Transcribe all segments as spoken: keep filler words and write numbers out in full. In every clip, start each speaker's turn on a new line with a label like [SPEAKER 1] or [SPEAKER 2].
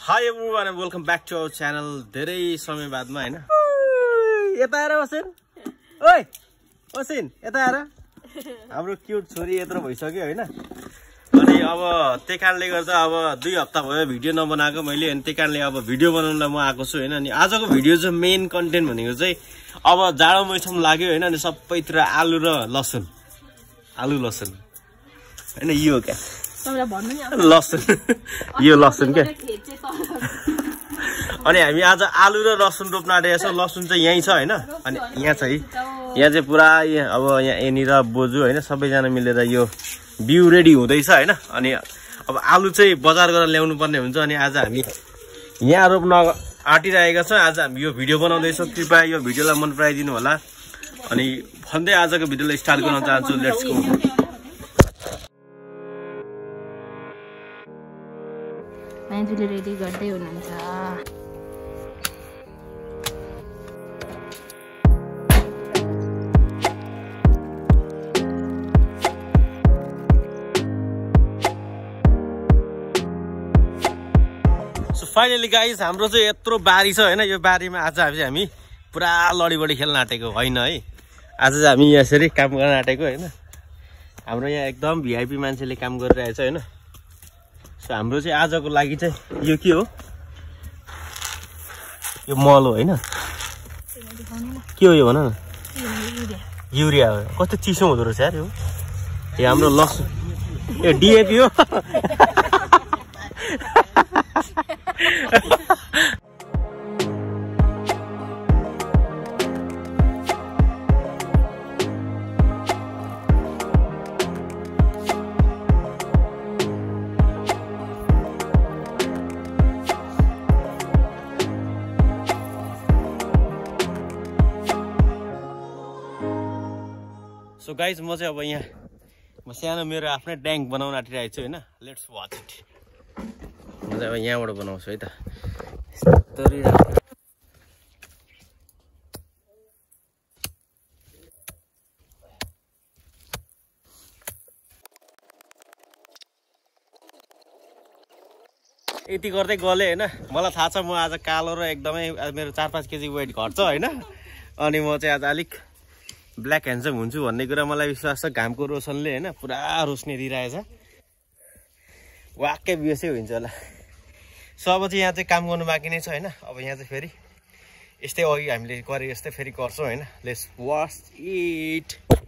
[SPEAKER 1] Hi everyone and welcome back to our channel. धेरै समय बादमा हैन यता आएर बसेन ओइ बसिन यता आएर हाम्रो क्यूट छोरी यत्रो भइसक्यो हैन अनि अब त्यही कारणले गर्दा अब दुई हप्ता भयो भिडियो नबनाएको मैले अनि त्यही कारणले अब भिडियो बनाउनलाई म आएको छु हैन अनि आजको भिडियो चाहिँ मेन कन्टेन्ट भनेको चाहिँ अब जाडो मौसम लाग्यो हैन अनि सबैतिर आलु र लसुन आलु लसुन हैन यो क्या
[SPEAKER 2] तपाईलाई भन्नु नि
[SPEAKER 1] लसुन यो लसुन के अनि हामी आज आलु र लसुन रोप्न आँटेको छौं लसुन चाहिँ यही छ हैन अनि यहाँ चाहिँ यहाँ चाहिँ पुरा अब यहाँ एनी र बोजु हैन सबैजना मिलेर यो बिउ रेडी हुँदैछ हैन अनि अब आलु चाहिँ बजार गरेर ल्याउनु पर्ने हुन्छ अनि आज हामी यहाँ रोप्न आँटिरहेका छौं आज हामी यो भिडियो बनाउँदै छौं कृपया यो भिडियोलाई मन पराइदिनु होला अनि भन्दै आजको भिडियोलाई स्टार्ट गर्न चाहन्छु लेट्स गो
[SPEAKER 2] मान्छेले रेडी गर्दै हुनुहुन्छ
[SPEAKER 1] सो फाइनली गाइस हाम्रो चाहिँ यत्रो बारी छ हैन यो बारीमा आज हामी पुरा लडीबडी खेल्न आँटेको होइन है आज चाहिँ हामी यसरी काम गर्न आँटेको हैन हाम्रो यहाँ एकदम भिआइपी मान्छेले काम गरिरहेछ हैन सो हाम्रो चाहिँ आजको लागि चाहिँ यो के हो यो मल हो हैन के हो यो भन न युरिया हो कस्तो चिसो हुँदो रहेछ यार यो यो हाम्रो लसुन यो डिएपी हो सो गाइज म चाहिँ अब यहाँ म सानो मेरो आफ्नै ट्याङ्क बनाउन आँटिरहेको छु हैन लेट्स वाच इट म चाहिँ अब यहाँबाट बनाउँछु है त यति गर्दै गले हैन मलाई थाहा छ म आज कालो र एकदमै मेरो चार पाँच केजी वेट घट्छ हैन अनि म चाहिँ आज अलिक ब्ल्याक ह्यान्डसम हुन्छु भन्ने कुरा मलाई विश्वास छ घामको रोशनले हैन पुरा रोशनी दिइरहेछ वाक्कै बियोसै हुन्छ होला सो अब चाहिँ यहाँ चाहिँ काम गर्नु बाँकी नै छ हैन अब यहाँ चाहिँ फेरि यस्तै अघि हामीले गरे यस्तै फेरि गर्छौँ हैन लेट्स वाच इट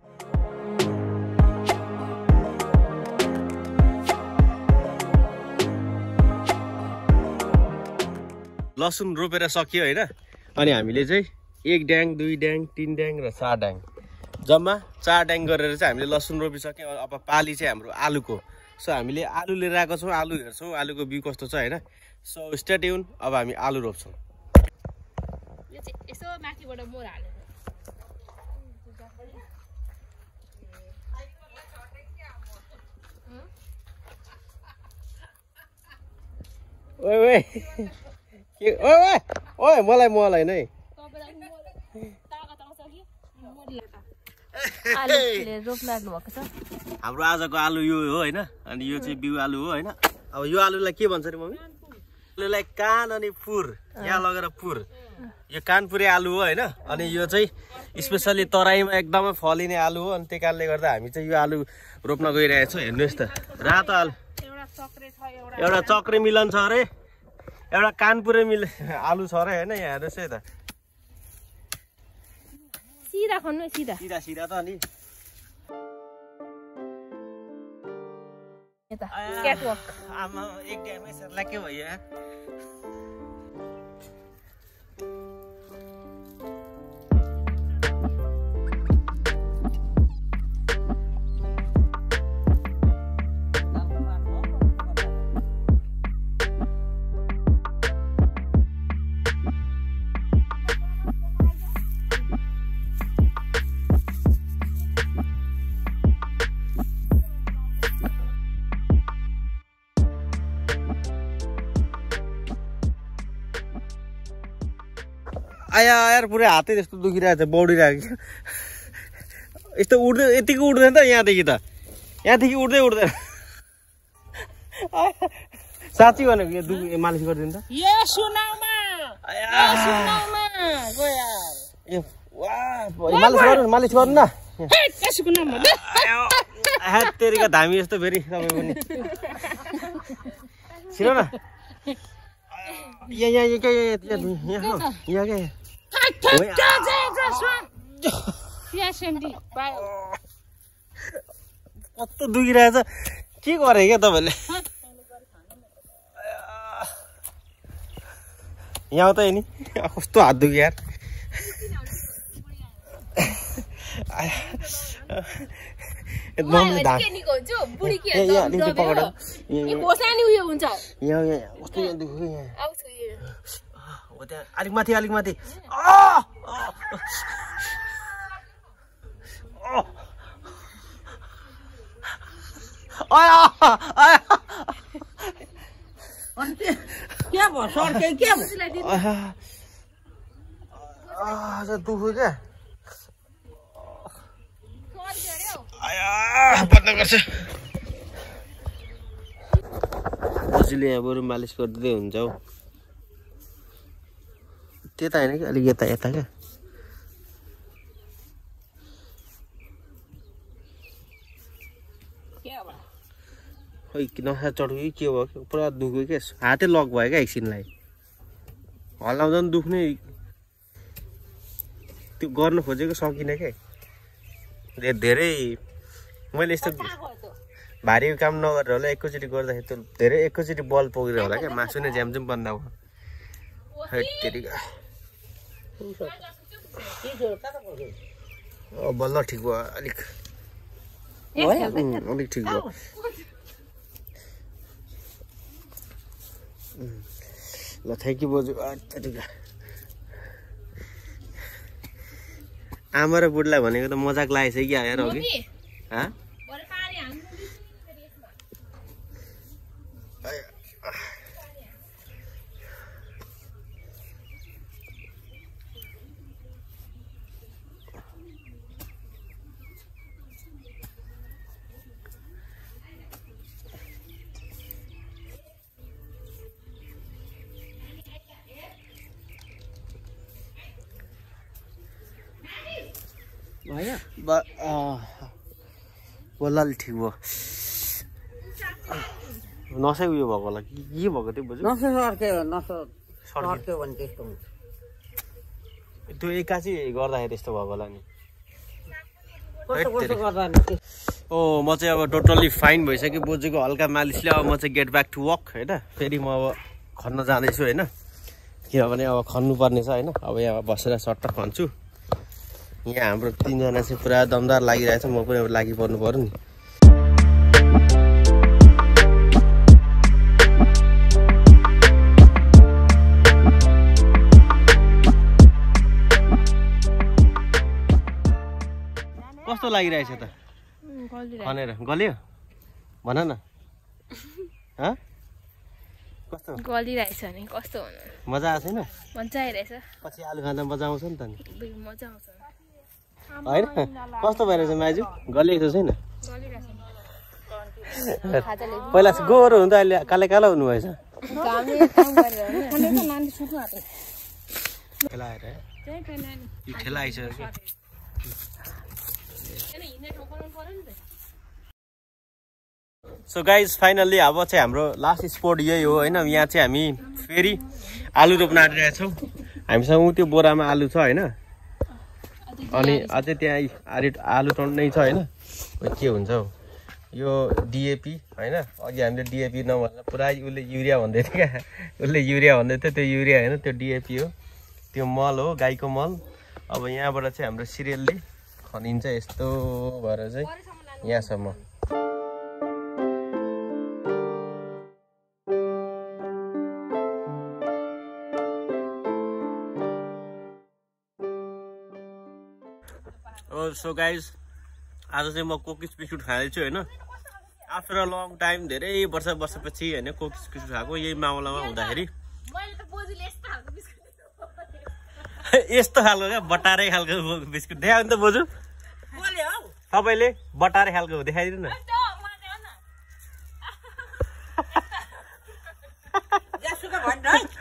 [SPEAKER 1] लसुन रोपेर सकियो हैन अनि हामीले चाहिँ एक ड्याङ दुई ड्याङ तीन ड्याङ र चार ड्याङ जम्मा चार ड्याङ गरेर चाहिँ हामीले लसुन रोपिसक्यौँ अब पाली चाहिँ हाम्रो आलुको सो हामीले आलु लिएर आएको छौँ आलु हेर्छौँ आलुको बिउ कस्तो छ हैन सो स्टे ट्युन अब हामी आलु रोप्छौँ
[SPEAKER 2] यो चाहिँ यसो माथिबाट मोर हालेर
[SPEAKER 1] ओइ ओइ के ओइ ओइ ओइ मलाई मलाई नै हाम्रो आजको आलु यो हो हैन अनि यो चाहिँ बिउ आलु हो हैन अब यो आलुलाई के भन्छ रे मम्मी आलुलाई कान अनि पुर यहाँ लगेर पुर यो कानपुरे आलु हो हैन अनि यो चाहिँ स्पेसली तराईमा एकदमै फलिने आलु हो अनि त्यही कारणले गर्दा हामी चाहिँ यो आलु रोप्न गइरहेछौँ हेर्नुहोस् त रातो आलु एउटा चक्रे मिलन छ अरे एउटा कानपुरे मिल आलु छ अरे हैन यहाँ हेर्नुहोस् है त
[SPEAKER 2] सिधा खन्नु सिधा
[SPEAKER 1] सिधा सिधा त अनि
[SPEAKER 2] यता क्याटवक
[SPEAKER 1] आमा एक ड्यामै सरला के भयो यार आया यार पुरै हातै त्यस्तो दुखिरहेको छ बौडिरहेको यस्तो उड्दै यतिको उड्दैन त यहाँदेखि त यहाँदेखि उड्दै उड्दैन साँच्ची भनेको यो दुख मालिस गरिदिनु त
[SPEAKER 3] यो सुनाउमा यो सुनाउमा गयो यार
[SPEAKER 1] ए वाह मालिस गर्नु मालिस गर्नु न
[SPEAKER 3] हे कसको नाम हो
[SPEAKER 1] आहा तेरीका धामी यस्तो फेरि तपाईँ पनि छिरो न यहाँ यहाँ यहाँ यहाँ यहाँ यहाँ कस्तो दुखिरहेछ के गरे क्या तपाईँले यहाँ आउँछ नि कस्तो हात दुख्यो यार मम्मीले धाम अलिक माथि अलिक माथि
[SPEAKER 3] क्या भयो सर्के क्या
[SPEAKER 1] भयो दुख्यो क्या बन्द गर्छ बजीले यहाँ बरु मालिस गरिदिँदै हुन्छ हौ त्यता होइन कि अलिक यता यता क्या खै नसा चढ्यो कि के भयो पुरा दुख्यो क्या हातै लक भयो क्या एकछिनलाई हल्लाउँदा पनि दुख्ने त्यो गर्नु खोजेको सकिनँ क्या धेरै मैले यस्तो भारी काम नगरेर होला एकैचोटि गर्दाखेरि त धेरै एकैचोटि बल पुगेर होला क्या मासु नै झ्यामझुम बन्द भयो बल्ल ठिक भयो अलिक अलिक ठिक भयो ल थ्याङ्क यू बोजू आमा र बुढलाई भनेको त मजाक लागेछ कि आएर अघि बल्ल ठिक भयो नसै उयो भएको होला के भएको थियो बोजू
[SPEAKER 3] नसो सर्क्यो नसो सर्क्यो भने त्यस्तो हुन्छ
[SPEAKER 1] त्यो एकाची गर्दाखेरि यस्तो भएको होला नि ओ म चाहिँ अब टोटल्ली फाइन भइसक्यो बोजूको हल्का मालिसले अब म चाहिँ गेट ब्याक टु वर्क होइन फेरि म अब खन्न जाँदैछु होइन किनभने अब खन्नु पर्ने छ होइन अब यहाँ बसेर सट्ट खन्छु यहाँ हाम्रो तिनजना चाहिँ पुरा दमदार लागिरहेछ म पनि अब लागि पर्नु पर्यो नि कस्तो लागिरहेछ त खनेर गल्यो भन न कस्तो
[SPEAKER 2] गलिरहेछ नि कस्तो
[SPEAKER 1] मजा आएको छैन
[SPEAKER 2] मजा आइरहेछ
[SPEAKER 1] पछि आलु खाँदा मजा आउँछ नि त नि
[SPEAKER 2] मजा आउँछ
[SPEAKER 1] होइन कस्तो भइरहेछ माइजू गलिएको छैन पहिला गोरो हुँदा अहिले काले कालो हुनुभएछ ठेला आइसक्यो सो गाइज फाइनल्ली अब चाहिँ हाम्रो लास्ट स्पोट यही हो होइन यहाँ चाहिँ हामी फेरि आलु रोप्न आँटिरहेका छौँ हामीसँग त्यो बोरामा आलु छ होइन अनि अझै त्यहाँ आलु आलु टन्नै छ होइन के हुन्छ हौ यो डिएपी होइन अघि हामीले डिएपी नभन्दा पुरा उसले युरिया भन्दै थियो क्या उसले युरिया भन्दै थियो त्यो युरिया होइन त्यो डिएपी हो त्यो मल हो गाईको मल अब यहाँबाट चाहिँ हाम्रो सिरियलले खनिन्छ यस्तो भएर चाहिँ यहाँसम्म सो गाइज आज चाहिँ म कुकिज बिस्कुट खाँदैछु होइन आफ्टर अ लङ टाइम धेरै वर्ष वर्षपछि होइन कुकिज बिस्कुट खाएको यही मामलामा हुँदाखेरि यस्तो खालको क्या बटारै खालको बिस्कुट देखायो नि त बोजू तपाईँले बटारै खालको देखाइदिनु न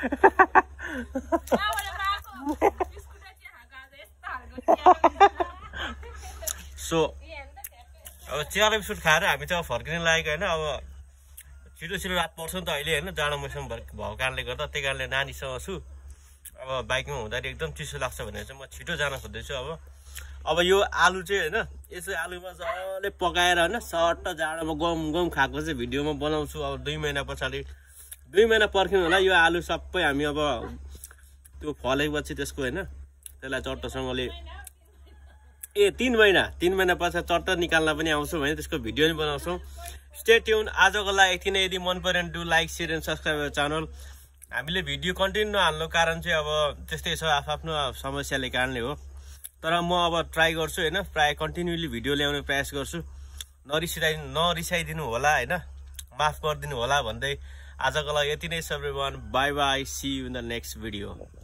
[SPEAKER 1] सो अब चिया र बिस्कुट खाएर हामी चाहिँ अब फर्किने लागेको होइन। अब छिटो छिटो रात पर्छ नि त अहिले होइन, जाडो मौसम भएको कारणले गर्दा। त्यही कारणले नानीसँग छु। अब बाइकमा हुँदाखेरि एकदम चिसो लाग्छ भनेर चाहिँ म छिटो जान खोज्दैछु। अब अब यो आलु चाहिँ होइन, यसो आलु मजाले पकाएर होइन सट्ट जाडोमा गम गम खाएको चाहिँ भिडियोमा बनाउँछु। अब दुई महिना पछाडि दुई महिना पर्खिनु होला। यो आलु सबै हामी अब त्यो फलेपछि त्यसको होइन त्यसलाई चट्टसँगले ए तिन महिना तिन महिना पछाडि चट्ट निकाल्न पनि आउँछौँ भने त्यसको भिडियो पनि बनाउँछौँ। Stay tune. आजको लागि यति नै। यदि मन पऱ्यो भने do like share and subscribe channel. हामीले भिडियो कन्टिन्यू नहाल्नु कारण चाहिँ अब त्यस्तै छ, आफ्नो समस्याले कारणले हो। तर म अब ट्राई गर्छु होइन, प्रायः कन्टिन्युली भिडियो ल्याउने प्रयास गर्छु। नरिसाइ नरिसाइदिनु होला होइन, माफ गरिदिनु होला भन्दै आजको लागि यति नै। Everyone bye bye, see you in the next video.